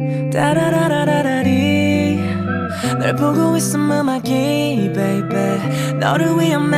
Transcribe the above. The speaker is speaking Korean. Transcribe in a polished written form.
따라라라라라리 널 보고 있음 음악이 baby 너를 위한